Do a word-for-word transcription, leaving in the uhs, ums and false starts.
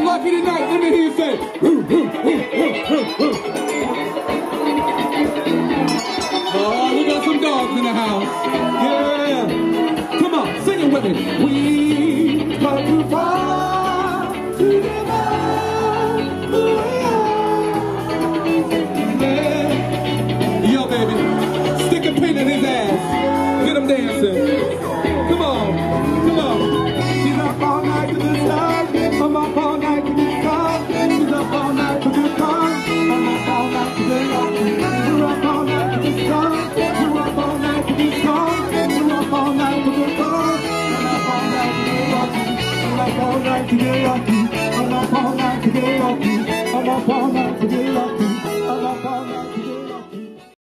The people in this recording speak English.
lucky tonight? Let me hear you say. Oh, we got some dogs in the house. Yeah. Come on, sing it with me. We come too far to give up who we are. Yeah. Yo, baby, stick a pin in his ass. Get him dancing. Come on, come on. She's up all night to the sun. I'm up all night to the sun. She's up all night to the sun. I'm up all night to the sun. You're up all night to the sun. You're up all night to the sun. You're up all night to the sun. I'm up all night to get lucky. I'm up all night to get lucky. I'm up all night to get lucky. I'm up all night.